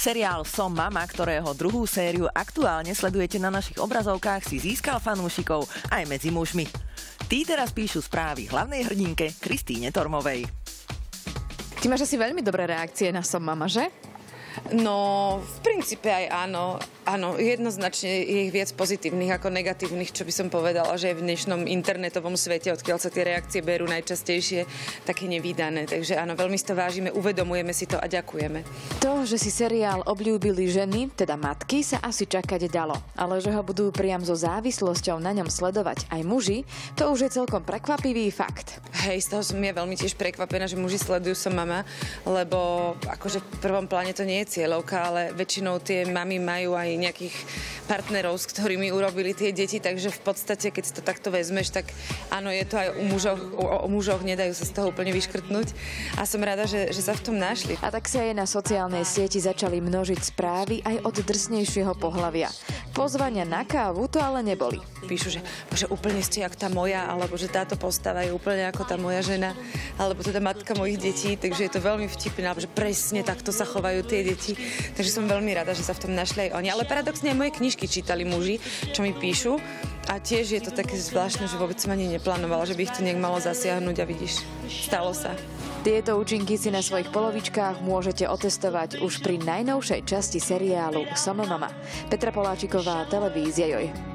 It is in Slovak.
Seriál Som mama, ktorého druhú sériu aktuálne sledujete na našich obrazovkách, si získal fanúšikov aj medzi mužmi. Tí teraz píšu správy hlavnej hrdinke Kristíne Tormovej. Ty máš asi veľmi dobré reakcie na Som mama, že? No, v princípe aj áno. Áno, jednoznačne je ich viac pozitívnych ako negatívnych, čo by som povedala, že v dnešnom internetovom svete, odkiaľ sa tie reakcie berú najčastejšie, také nevídané. Takže áno, veľmi si to vážime, uvedomujeme si to a ďakujeme. To, že si seriál obľúbili ženy, teda matky, sa asi čakať dalo. Ale že ho budú priam so závislosťou na ňom sledovať aj muži, to už je celkom prekvapivý fakt. Hej, z toho som ja veľmi tiež prekvapená, že muži sledujú Som mama, lebo akože v prvom pláne to nie je cieľovka, ale väčšinou tie mami majú aj nejakých partnerov, s ktorými urobili tie deti, takže v podstate, keď si to takto vezmeš, tak áno, je to aj o mužoch, nedajú sa z toho úplne vyškrtnúť a som rada, že sa v tom našli. A tak sa aj na sociálnej sieti začali množiť správy aj od drsnejšieho pohlavia. Pozvania na kávu to ale neboli. Píšu, že úplne ste jak tá moja, alebo že táto postava je úplne ako tá moja žena, alebo teda matka mojich detí, takže je to veľmi vtipné, že presne takto sa chovajú tie deti. Takže som veľmi rada, že sa v tom našli aj oni. Ale paradoxne aj moje knižky čítali muži, čo mi píšu. A tiež je to také zvláštne, že vôbec som ani neplánovala, že by ich to nejak malo zasiahnuť a vidíš, stalo sa. Tieto účinky si na svojich polovičkách môžete otestovať už pri najnovšej časti seriálu Som mama. Petra Poláčiková, televízia Joj.